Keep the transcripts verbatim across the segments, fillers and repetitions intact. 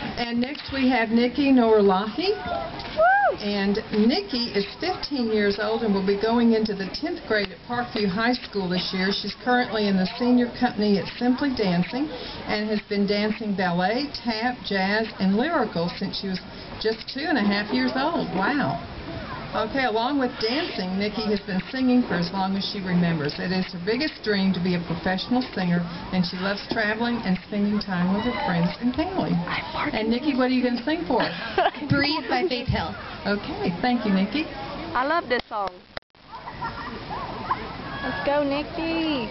And next we have Niki Nourollahi. And Niki is fifteen years old and will be going into the tenth grade at Parkview High School this year. She's currently in the senior company at Simply Dancing and has been dancing ballet, tap, jazz, and lyrical since she was just two and a half years old. Wow. Okay, along with dancing, Niki has been singing for as long as she remembers. It is her biggest dream to be a professional singer, and she loves traveling and spending time with her friends and family. And Niki, what are you going to sing for us? Breathe by Faith Hill. Okay, thank you, Niki. I love this song. Let's go, Niki.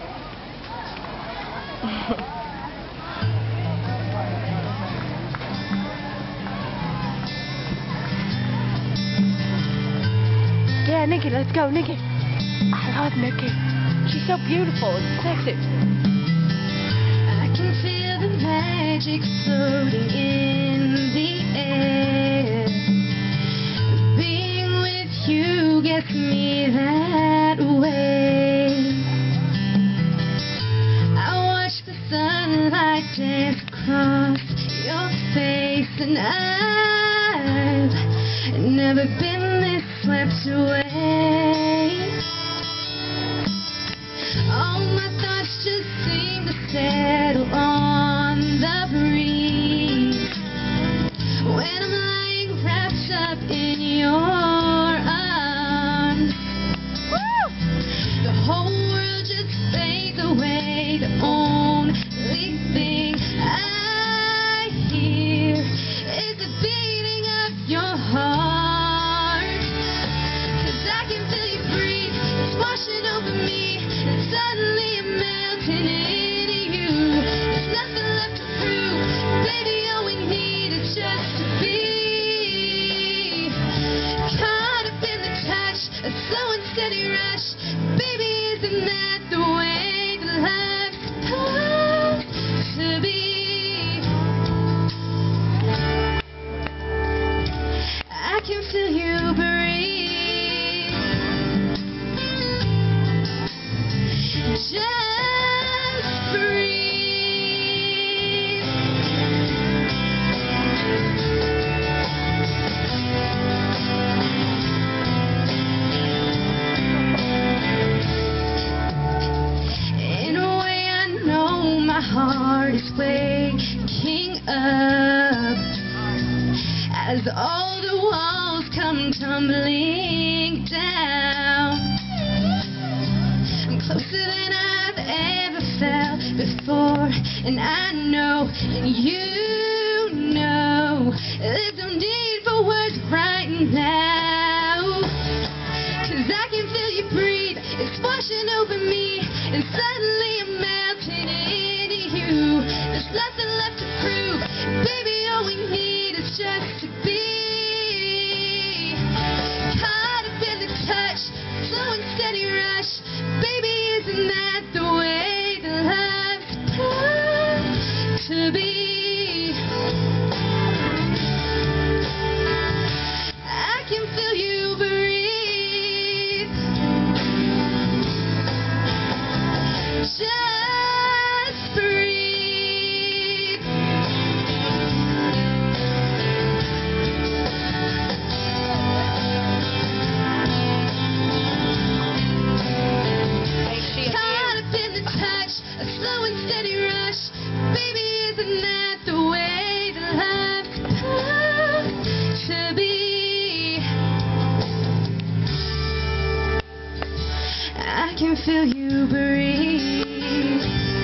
Yeah, Niki, let's go, Niki. I love Niki. She's so beautiful and sexy. I can feel the magic floating in the air. Being with you gets me that way. I watch the sunlight dance across your face, and I've never been this swept away. All my thoughts just seem to settle on the breeze when I'm lying wrapped up in your arms. Woo! The whole world just fades away. The only thing I hear is the beating of your heart. Washing over me, and suddenly I'm melting into you. There's nothing left to prove, baby, all we need is just to be caught up in the touch, a slow and steady rush. Baby, isn't that the way that life's supposed to be? I can feel you breathe. Just breathe. In a way, I know my heart is waking up as all the walls come tumbling down. I'm closer than I've ever felt before, and I know, and you know, there's no need for words right now, 'cause I can feel you breathe, it's washing over me, and suddenly I'm melting into you. There's nothing left to prove, baby, all we need is just to be caught up in the touch, slow and steady rush. Baby, isn't that the way that life's supposed to be? I can feel you breathe. Just breathe. Caught up in the touch, a slow and steady rush. Baby, isn't that the way that life's supposed to be? I can feel you breathe.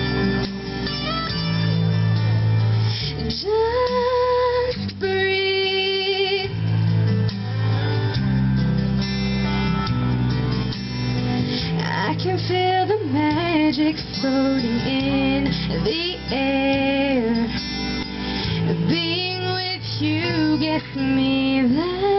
Just breathe. I can feel the magic floating in the air. Being with you gets me there.